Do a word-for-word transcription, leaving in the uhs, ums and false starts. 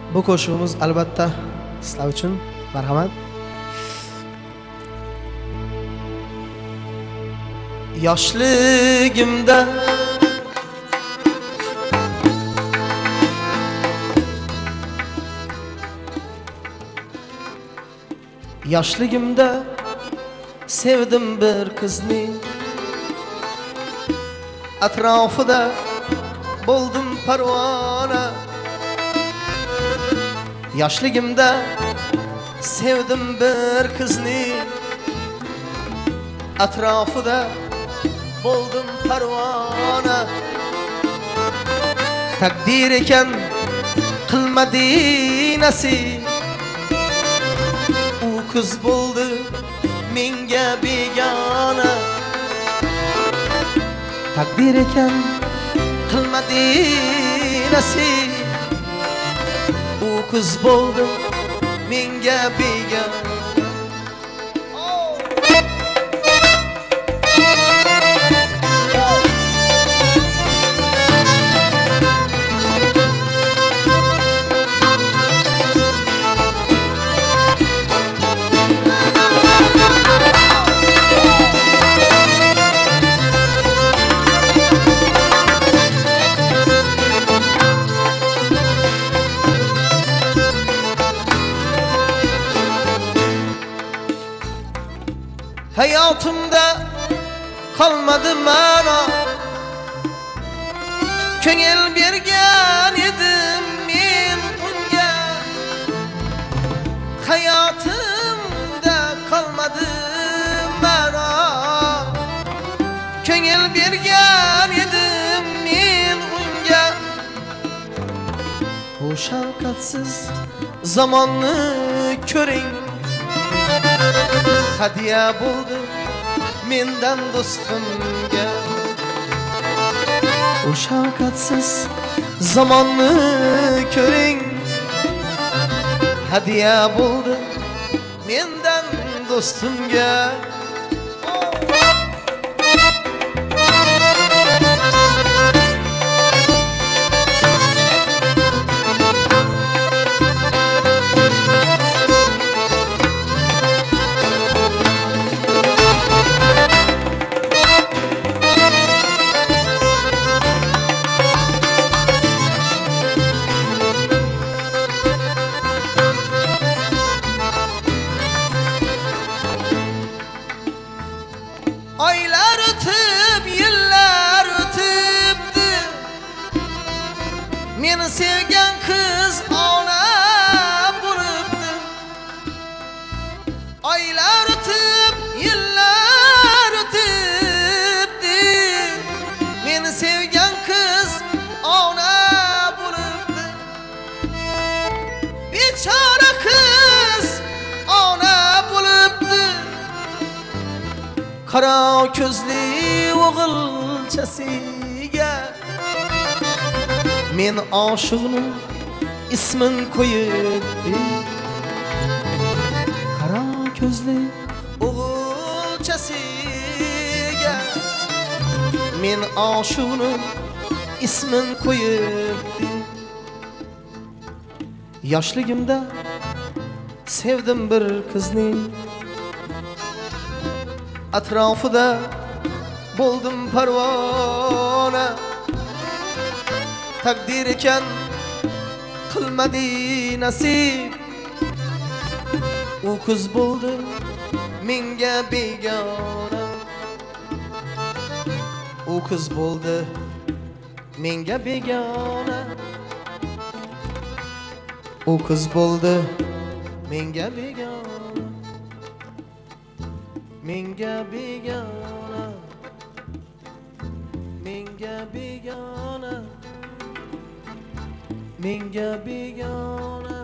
Bu qo'shig'imiz albatta sizlar uchun. Marhamat. Yoshligimda Yoshligimda sevdim bir qizni, atrofida bo'ldim parvona. Yoshligimda sevdim bir qizni, atrofida bo'ldim parvona. Takdir ekan qilmadi nasib, u qiz bo'ldi menga begona. Takdir ekan qilmadi nasib, u qiz bo'ldi menga begona. Hayatımda kalmadı mana, ko'ngil bergan edim men unga. Hayatımda kalmadı mana, ko'ngil bergan edim men unga. Bu shafqatsiz zamonni ko'ring, hadiya bo'ldi mendan do'stimga. O shafqatsiz zamonni ko'ring, hadiya bo'ldi mendan do'stimga. Aylar ötüp, yıllar ötüptü, meni sevgan kız ona bo'libdi. Aylar ötüp, yıllar ötüptü, meni sevgan kız ona bo'libdi. Bechora kız ona bo'libdi. Qara ko'zli o'g'ilchasiga men oshiqning ismin qo'yibdi. Qara ko'zli o'g'ilchasiga men oshiqning ismin qo'yibdi. Yoshligimda sevdim bir qizni, atrofida bo'ldim parvona. Takdir ekan qilmadi nasib, u qiz bo'ldi menga begona. U qiz bo'ldi menga begona. U qiz bo'ldi menga begona. Menga begona, menga begona, menga begona.